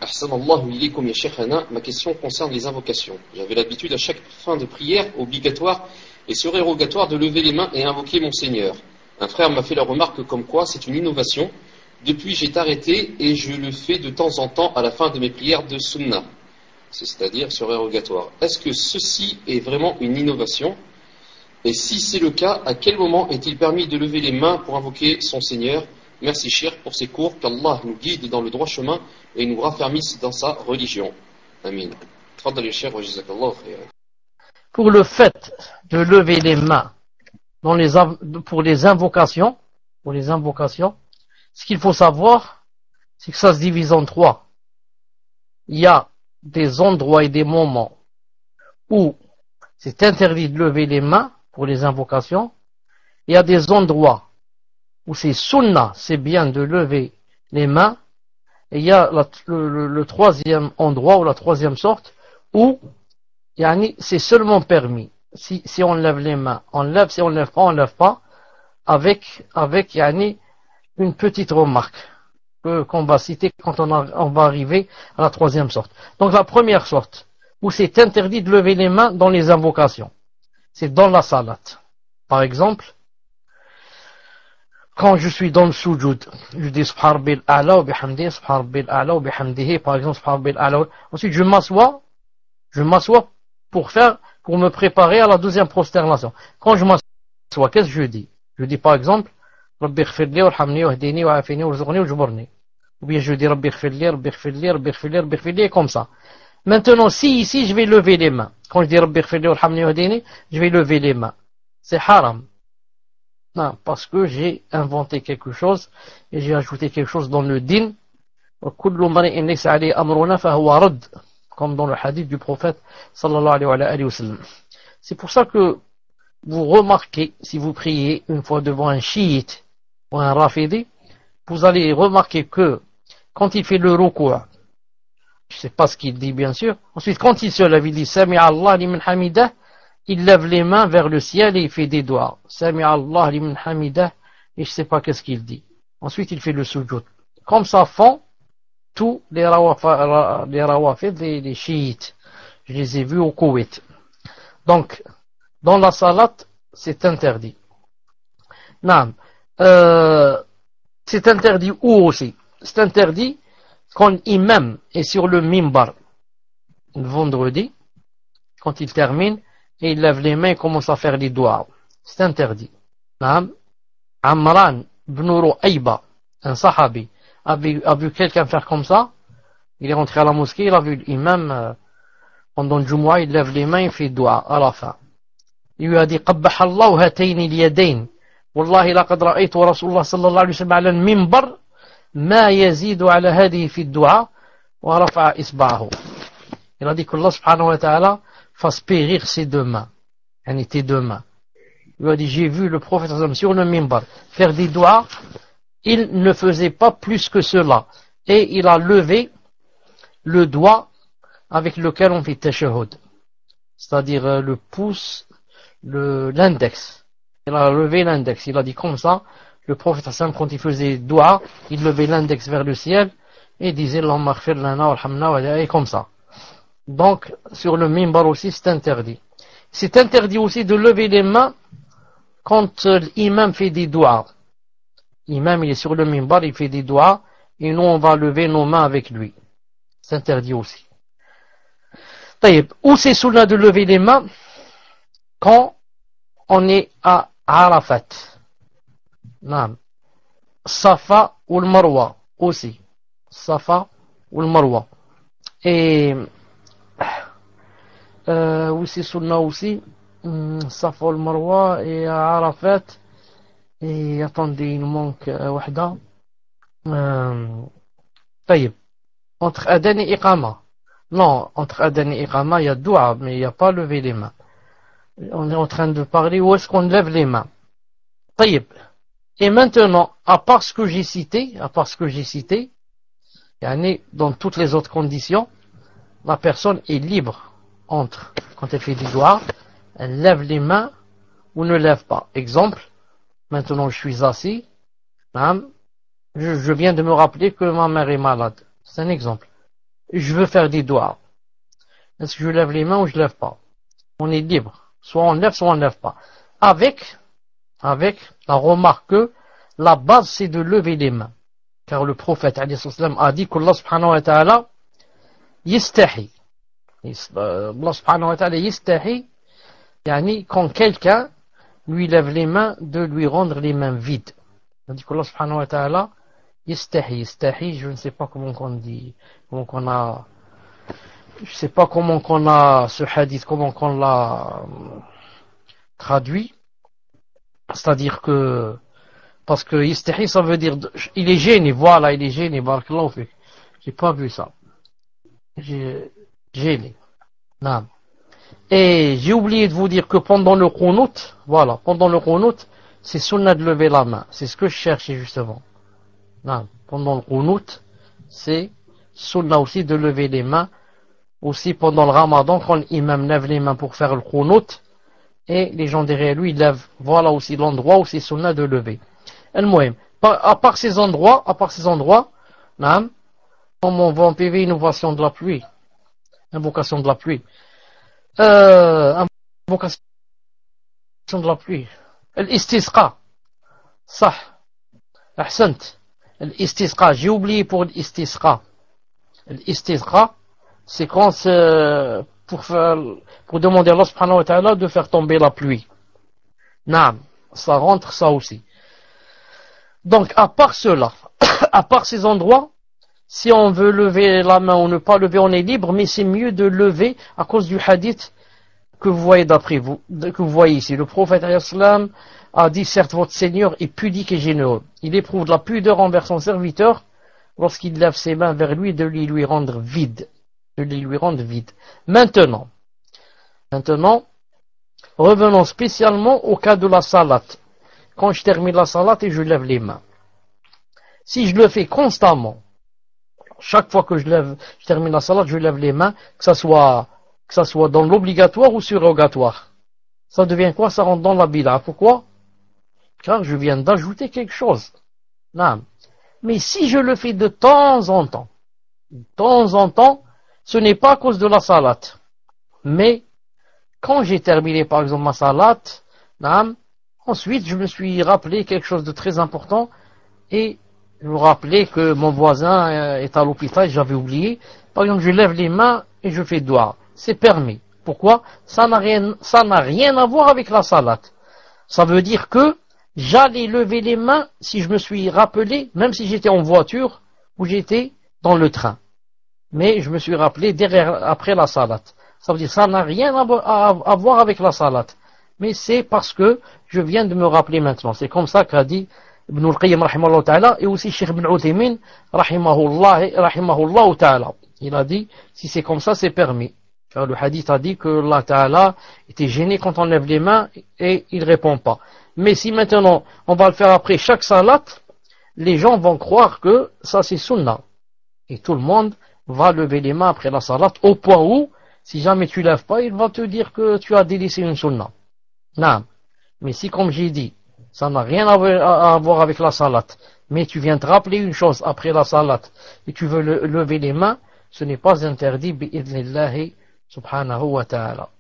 Ahsanallahu ilaykum ya shaykhana, ma question concerne les invocations. J'avais l'habitude à chaque fin de prière obligatoire et surérogatoire de lever les mains et invoquer mon Seigneur. Un frère m'a fait la remarque comme quoi c'est une innovation. Depuis j'ai arrêté et je le fais de temps en temps à la fin de mes prières de sunnah, c'est-à-dire surérogatoire. Est-ce que ceci est vraiment une innovation? Et si c'est le cas, à quel moment est-il permis de lever les mains pour invoquer son Seigneur? Merci Cheikh pour ces cours, qu'Allah nous guide dans le droit chemin et nous raffermisse dans sa religion. Amin. Pour le fait de lever les mains pour les invocations, ce qu'il faut savoir, c'est que ça se divise en trois. Il y a des endroits et des moments où c'est interdit de lever les mains pour les invocations. Il y a des endroits où c'est sunnah, c'est bien de lever les mains. Et il y a le troisième endroit ou la troisième sorte où c'est seulement permis. Si on lève les mains, on lève, si on lève pas, on lève pas, avec une petite remarque qu'on va citer quand on va arriver à la troisième sorte. Donc la première sorte, où c'est interdit de lever les mains dans les invocations, c'est dans la salat. Par exemple, quand je suis dans le sujoud, je dis Subhan Rabbil A'la wa bihamdihi, Subhan Rabbil A'la wa bihamdihi, par exemple Subhan Rabbil A'la. Ensuite je m'assois pour me préparer à la deuxième prosternation. Quand je m'assois, qu'est-ce que je dis? Je dis par exemple Rabbi ighfirli warhamni wahdini wa'afini warzuqni wajburni. Ou bien je dis Rabbi ighfirli, Rabbi ighfirli, Rabbi ighfirli, Rabbi ighfirli, comme ça. Maintenant, si ici je vais lever les mains, quand je dis Rabbi ighfirli warhamni wahdini, je vais lever les mains. C'est haram. Non, parce que j'ai inventé quelque chose et j'ai ajouté quelque chose dans le din. Comme dans le hadith du prophète sallallahu alayhi wa sallam. C'est pour ça que vous remarquez, si vous priez une fois devant un chiite ou un rafidi, vous allez remarquer que quand il fait le ruku', je ne sais pas ce qu'il dit bien sûr, ensuite quand il se lève, il dit Sami'a Allah liman hamidah, il lève les mains vers le ciel et il fait des doigts. Sami'a Allah liman hamidah, et je ne sais pas qu'est-ce qu'il dit. Ensuite il fait le sujoud. Comme ça font tous les rawafid, les chiites. Je les ai vus au Koweït. Donc, dans la salat, c'est interdit. Non. C'est interdit où aussi? C'est interdit quand l'imam est sur le mimbar le vendredi, quand il termine, et il lève les mains et commence à faire les doigts. C'est interdit. Non. Amran ibn Ru'ayba, un sahabi, a vu quelqu'un faire comme ça. Il est rentré à la mosquée, il a vu l'imam pendant le Jumu'ah, il lève les mains, il fait doigt à la fin. Il lui a dit قبح الله هاتين اليدين والله لقد رأيت رسول الله صلى الله عليه وسلم على المنبر ما يزيد على هذه في الدعاء ورفع إصبعه. Il a dit que Allah subhanahu wa ta'ala fasse périr ses deux mains, tes deux mains. Il lui a dit j'ai vu le prophète sur le minbar faire des doigts. Il ne faisait pas plus que cela. Et il a levé le doigt avec lequel on fait tashahhud. C'est-à-dire le pouce, l'index. Il a levé l'index. Il a dit comme ça, le prophète Hassan, quand il faisait doigt, il levait l'index vers le ciel et disait Allahumma ighfir lana warhamna wa comme ça. Donc, sur le minbar aussi, c'est interdit. C'est interdit aussi de lever les mains quand l'imam fait des doigts. L'imam, il est sur le minbar, il fait des doigts, et nous, on va lever nos mains avec lui. C'est interdit aussi. Où c'est sunna de lever les mains? Quand on est à Arafat. Non. Safa ou le Marwa aussi. Safa ou le Marwa. Et où c'est sunna aussi? Safa ou le Marwa et à Arafat. Et attendez, il nous manque wahda. Entre Adan et Iqama. Non, entre Adan et Iqama, il y a doua, mais il n'y a pas levé les mains. On est en train de parler où est-ce qu'on lève les mains. Et maintenant, à part ce que j'ai cité, dans toutes les autres conditions, la personne est libre entre, quand elle fait des doigts, elle lève les mains ou ne lève pas. Exemple, maintenant je suis assis, je viens de me rappeler que ma mère est malade. C'est un exemple. je veux faire des doigts. Est-ce que je lève les mains ou je lève pas? On est libre. Soit on lève, soit on lève pas. Avec la remarque que la base c'est de lever les mains. Car le prophète alayhi salam a dit qu'Allah subhanahu wa ta'ala yistahi. Allah subhanahu wa ta'ala yistahi, yani quand quelqu'un lui lève les mains, de lui rendre les mains vides. Il dit qu'Allah subhanahu wa ta'ala yistahi, je ne sais pas comment on dit, je sais pas comment qu'on a ce hadith, comment qu'on l'a traduit. C'est-à-dire que, parce que yistahi, ça veut dire, il est gêné, voilà, il est gêné, barakallahu fik. J'ai pas vu ça. J'ai gêné. Non. Et j'ai oublié de vous dire que pendant le qunut, voilà, pendant le qunut, c'est sunnah de lever la main. C'est ce que je cherchais justement. Non. Pendant le qunut, c'est sunnah aussi de lever les mains. Aussi pendant le ramadan, quand l'imam lève les mains pour faire le qunut, et les gens derrière lui lèvent, voilà aussi l'endroit où c'est sunnah de lever. À part ces endroits, non, comme on va en PV, invocation de la pluie. Invocation de la pluie. Invocation de la pluie. L'istisqa. Ça. Ahsant. L'istisqa. J'ai oublié pour l'istisqa. L'istisqa, c'est quand pour demander à Allah subhanahu wa ta'ala de faire tomber la pluie. Naam. Ça rentre ça aussi. Donc, à part cela, à part ces endroits, si on veut lever la main ou ne pas lever, on est libre, mais c'est mieux de lever à cause du hadith que vous voyez d'après vous, que vous voyez ici. Le prophète a dit, certes, votre Seigneur est pudique et généreux. Il éprouve de la pudeur envers son serviteur lorsqu'il lève ses mains vers lui de lui rendre vide. Maintenant, revenons spécialement au cas de la salat. Quand je termine la salat et je lève les mains. Si je le fais constamment, chaque fois que je termine la salat, je lève les mains, que ça soit dans l'obligatoire ou surrogatoire. Ça devient quoi? Ça rentre dans la bid'a. Pourquoi? Car je viens d'ajouter quelque chose. Non. Mais si je le fais de temps en temps, ce n'est pas à cause de la salat. Mais, quand j'ai terminé par exemple ma salat, non, ensuite je me suis rappelé quelque chose de très important et je me rappelais que mon voisin est à l'hôpital, j'avais oublié. Par exemple, je lève les mains et je fais doigt. C'est permis. Pourquoi? Ça n'a rien à voir avec la salat. Ça veut dire que j'allais lever les mains si je me suis rappelé, même si j'étais en voiture ou j'étais dans le train. Mais je me suis rappelé après la salat. Ça veut dire que ça n'a rien à voir avec la salat. Mais c'est parce que je viens de me rappeler maintenant. C'est comme ça qu'a dit Ibn al-Qayyim rahimahullah ta'ala et aussi Cheikh Ibn Uthaymin rahimahullah ta'ala. Il a dit, si c'est comme ça, c'est permis. Car le hadith a dit que Allah ta'ala était gêné quand on lève les mains et il répond pas. Mais si maintenant on va le faire après chaque salat, les gens vont croire que ça c'est sunnah. Et tout le monde va lever les mains après la salat au point où, si jamais tu lèves pas, il va te dire que tu as délaissé une sunnah. Non. Mais si, comme j'ai dit, ça n'a rien à voir avec la salat, mais tu viens te rappeler une chose après la salat et tu veux lever les mains, ce n'est pas interdit bi'idhnillahi subhanahu wa ta'ala.